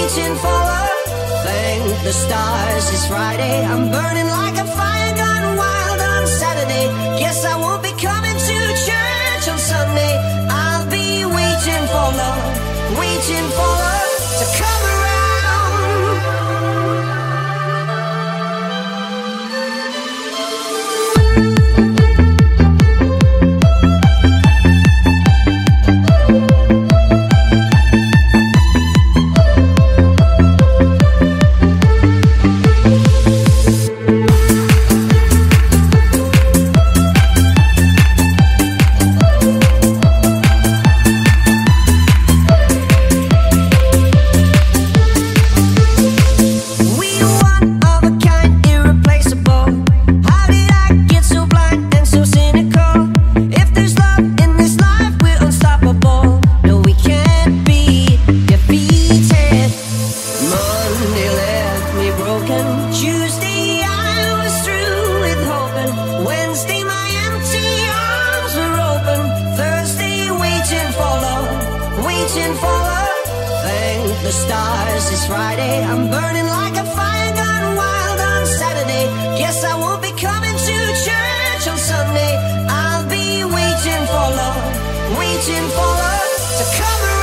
waiting for love. Thank the stars, it's Friday. I'm burning like a fire gone wild on Saturday. Guess I won't be coming to church on Sunday. I'll be waiting for love, waiting for love to come around. Tuesday I was through with hoping. Wednesday my empty arms were open. Thursday waiting for love, waiting for love. Thank the stars, it's Friday. I'm burning like a fire gone wild on Saturday. Guess I won't be coming to church on Sunday. I'll be waiting for love, waiting for love to come around.